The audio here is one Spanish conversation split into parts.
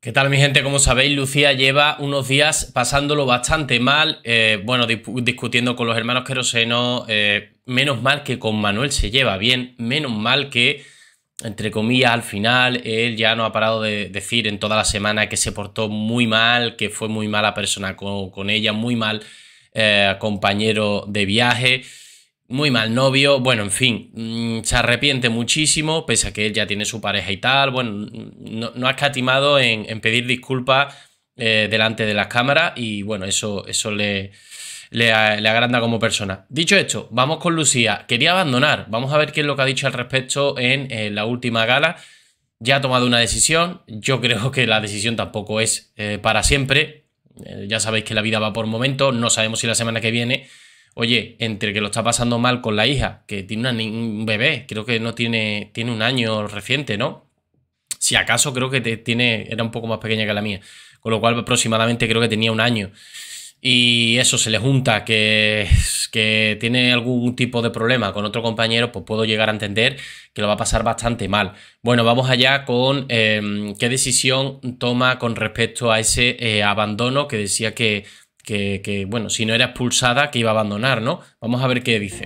¿Qué tal, mi gente? Como sabéis, Lucía lleva unos días pasándolo bastante mal, bueno, discutiendo con los hermanos Queroseno. Menos mal que con Manuel se lleva bien, menos mal que, entre comillas, al final él ya no ha parado de decir en toda la semana que se portó muy mal, que fue muy mala persona con ella, muy mal compañero de viaje, muy mal novio. Bueno, en fin, se arrepiente muchísimo, pese a que él ya tiene su pareja y tal. Bueno, no ha escatimado en pedir disculpas delante de las cámaras, y bueno, eso le agranda como persona. Dicho esto, vamos con Lucía. Quería abandonar. Vamos a ver qué es lo que ha dicho al respecto en la última gala. Ya ha tomado una decisión. Yo creo que la decisión tampoco es para siempre. Ya sabéis que la vida va por momentos. No sabemos si la semana que viene, oye, entre que lo está pasando mal con la hija, que tiene un bebé, creo que no tiene un año reciente, ¿no? Si acaso creo que era un poco más pequeña que la mía, con lo cual aproximadamente creo que tenía un año. Y eso se le junta que tiene algún tipo de problema con otro compañero, pues puedo llegar a entender que lo va a pasar bastante mal. Bueno, vamos allá con qué decisión toma con respecto a ese abandono que decía que bueno, si no era expulsada, que iba a abandonar, ¿no? Vamos a ver qué dice.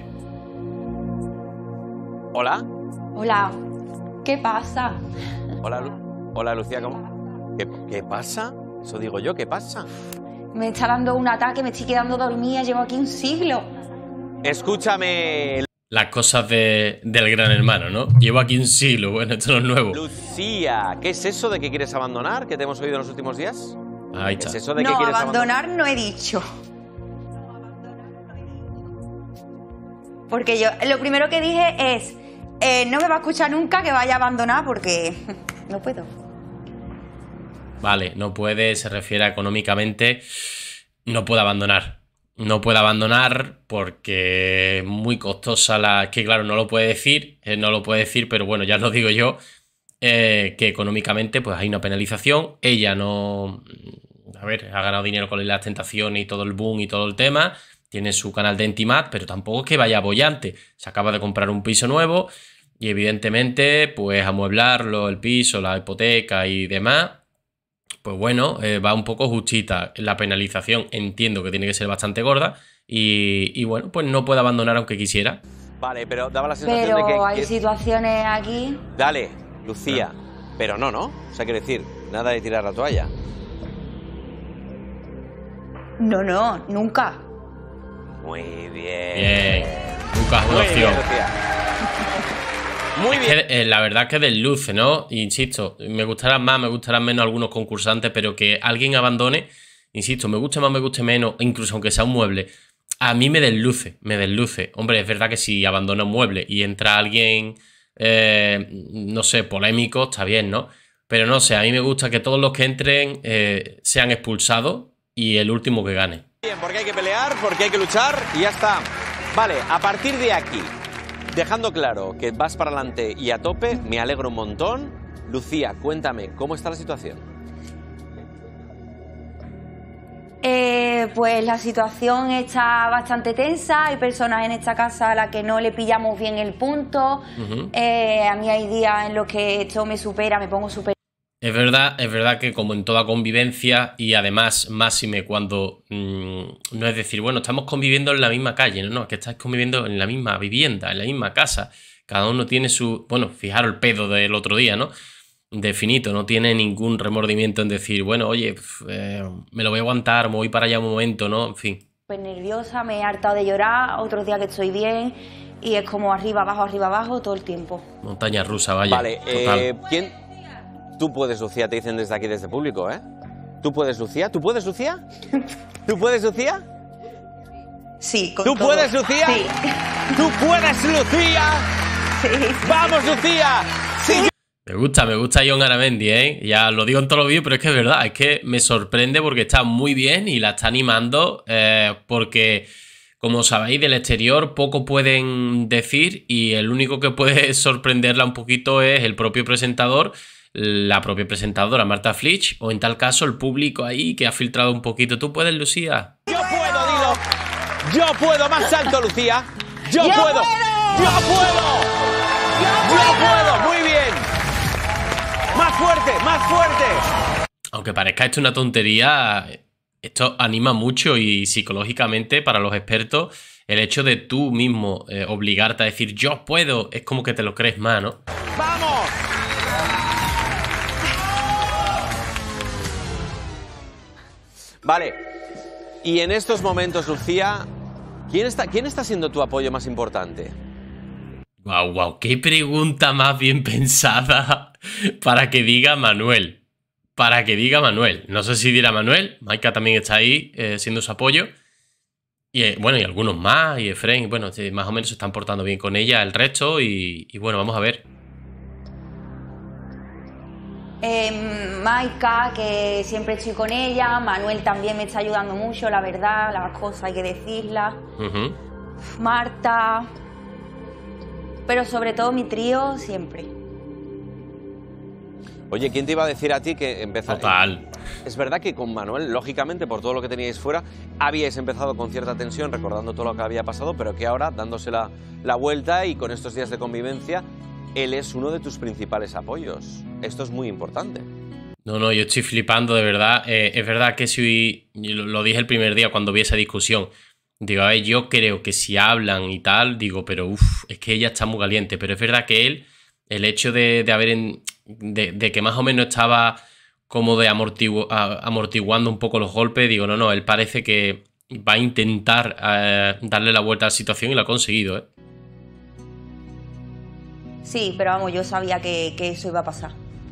Hola. Hola. ¿Qué pasa? Hola, Lucía, ¿cómo? ¿Qué pasa? Eso digo yo, ¿qué pasa? Me está dando un ataque, me estoy quedando dormida, llevo aquí un siglo. Escúchame. Las cosas del gran hermano, ¿no? Llevo aquí un siglo, bueno, esto no es nuevo. Lucía, ¿qué es eso de que quieres abandonar, que te hemos oído en los últimos días? Ahí está. ¿Es eso de que No, quieres abandonar no he dicho. Porque yo, lo primero que dije es, no me va a escuchar nunca que vaya a abandonar porque no puedo. Vale, no puede, se refiere a económicamente, no puede abandonar. No puede abandonar porque es muy costosa es que claro, no lo puede decir, pero bueno, ya lo digo yo, que económicamente pues hay una penalización. Ella no... A ver, ha ganado dinero con las tentaciones y todo el boom y todo el tema. Tiene su canal de Intimat, pero tampoco es que vaya boyante. Se acaba de comprar un piso nuevo y evidentemente pues amueblarlo, el piso, la hipoteca y demás, pues bueno, va un poco justita. La penalización entiendo que tiene que ser bastante gorda y bueno, pues no puede abandonar aunque quisiera. Vale, pero daba la sensación Pero de que... hay situaciones aquí... Dale, Lucía. Pero no, ¿no? O sea, quiero decir, nada de tirar la toalla. No, nunca. Muy bien. Bien. Nunca es una opción. Muy bien. Es que, la verdad que desluce, ¿no? Insisto, me gustarán más, me gustarán menos algunos concursantes, pero que alguien abandone, insisto, me guste más, me guste menos, incluso aunque sea un mueble, a mí me desluce, me desluce. Hombre, es verdad que si abandona un mueble y entra alguien, no sé, polémico, está bien, ¿no? Pero no sé, a mí me gusta que todos los que entren sean expulsados y el último que gane. Bien, porque hay que pelear, porque hay que luchar y ya está. Vale, a partir de aquí, dejando claro que vas para adelante y a tope, me alegro un montón. Lucía, cuéntame, ¿cómo está la situación? Pues la situación está bastante tensa. Hay personas en esta casa a las que no le pillamos bien el punto. A mí hay días en los que esto me supera, me pongo súper... Es verdad que como en toda convivencia, y además máxime cuando no es decir, bueno, estamos conviviendo en la misma calle, no, es que estáis conviviendo en la misma vivienda, en la misma casa, cada uno tiene su... Bueno, fijaros el pedo del otro día, ¿no? Definito, no tiene ningún remordimiento en decir, bueno, oye, me lo voy a aguantar, me voy para allá un momento, ¿no? En fin. Súper nerviosa, me he hartado de llorar, otros días que estoy bien, y es como arriba, abajo, todo el tiempo. Montaña rusa, vaya. Vale, ¿quién...? Tú puedes, Lucía, te dicen desde aquí, desde público, ¿eh? ¿Tú puedes, Lucía? ¿Tú puedes, Lucía? ¿Tú puedes, Lucía? Sí, con ¿Tú todo. puedes, Lucía? Sí. ¿Tú puedes, Lucía? Sí. ¡Vamos, Lucía! ¡Sí! Me gusta Jon Garamendi, ¿eh? Ya lo digo en todos los vídeos, pero es que es verdad, es que me sorprende porque está muy bien y la está animando, porque, como sabéis, del exterior poco pueden decir y el único que puede sorprenderla un poquito es el propio presentador, la propia presentadora Marta Flitsch, o en tal caso el público ahí que ha filtrado un poquito. ¿Tú puedes, Lucía? ¡Yo puedo, dilo! ¡Yo puedo! ¡Más alto, Lucía! ¡Yo puedo! ¡Yo puedo! ¡Yo puedo! ¡Muy bien! ¡Más fuerte! ¡Más fuerte! aunque parezca esto una tontería, esto anima mucho y psicológicamente para los expertos el hecho de tú mismo obligarte a decir yo puedo, es como que te lo crees más, ¿no? ¡Vamos! Vale. Y en estos momentos, Lucía, ¿quién está siendo tu apoyo más importante? Wow, qué pregunta más bien pensada para que diga Manuel. Para que diga Manuel. No sé si dirá Manuel. Maika también está ahí siendo su apoyo. Y bueno, y algunos más. Y Efraín. Y bueno, más o menos se están portando bien con ella el resto. Y bueno, vamos a ver. Maika, que siempre estoy con ella. Manuel también me está ayudando mucho, la verdad. Las cosas hay que decirlas. Marta. Pero sobre todo mi trío siempre. Oye, ¿quién te iba a decir a ti que empezar? Total. Es verdad que con Manuel, lógicamente, por todo lo que teníais fuera, habíais empezado con cierta tensión, recordando todo lo que había pasado, pero que ahora, dándose la vuelta y con estos días de convivencia, él es uno de tus principales apoyos. Esto es muy importante. No, yo estoy flipando, de verdad. Es verdad que si lo dije el primer día cuando vi esa discusión. Digo, a ver, yo creo que si hablan y tal, digo, pero es que ella está muy caliente. Pero es verdad que él, el hecho de que más o menos estaba como de amortiguando un poco los golpes, digo, no, él parece que va a intentar darle la vuelta a la situación y lo ha conseguido, ¿eh? Sí, pero vamos, yo sabía que eso iba a pasar.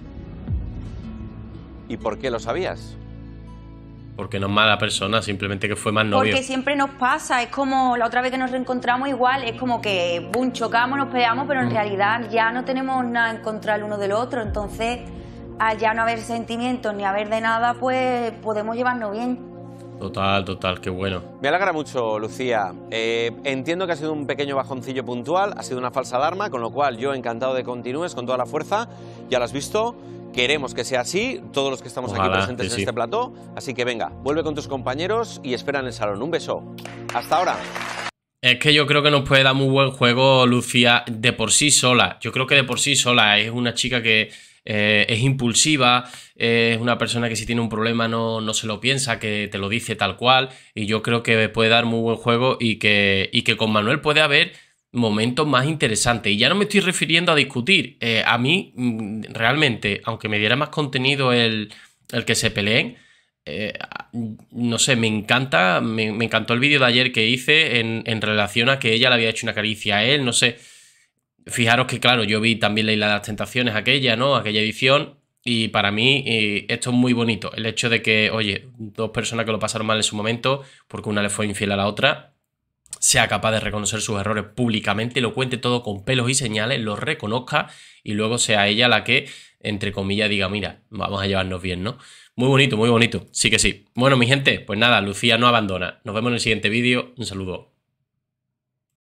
¿Y por qué lo sabías? Porque no es mala persona, simplemente que fue más novio. Porque siempre nos pasa, es como la otra vez que nos reencontramos igual, es como que, boom, chocamos, nos peleamos, pero en realidad ya no tenemos nada en contra el uno del otro, entonces al ya no haber sentimientos ni haber de nada, pues podemos llevarnos bien. Total, qué bueno. Me alegra mucho, Lucía. Entiendo que ha sido un pequeño bajoncillo puntual, ha sido una falsa alarma, con lo cual yo encantado de que continúes con toda la fuerza, ya lo has visto. Queremos que sea así, todos los que estamos aquí presentes en este plató. Así que venga, vuelve con tus compañeros y espera en el salón. Un beso. Hasta ahora. Es que yo creo que nos puede dar muy buen juego Lucía de por sí sola. Yo creo que de por sí sola es una chica que es impulsiva, es una persona que si tiene un problema no se lo piensa, que te lo dice tal cual. Y yo creo que puede dar muy buen juego y que con Manuel puede haber momentos más interesantes. Y ya no me estoy refiriendo a discutir. A mí, realmente, aunque me diera más contenido el que se peleen, no sé, me encantó el vídeo de ayer que hice en relación a que ella le había hecho una caricia a él, no sé. Fijaros que, claro, yo vi también la Isla de las Tentaciones, aquella, ¿no? Aquella edición. Y para mí esto es muy bonito. El hecho de que, oye, dos personas que lo pasaron mal en su momento, porque una le fue infiel a la otra, sea capaz de reconocer sus errores públicamente, lo cuente todo con pelos y señales, lo reconozca y luego sea ella la que, entre comillas, diga, mira, vamos a llevarnos bien, ¿no? Muy bonito, sí que sí. Bueno, mi gente, pues nada, Lucía no abandona. Nos vemos en el siguiente vídeo. Un saludo.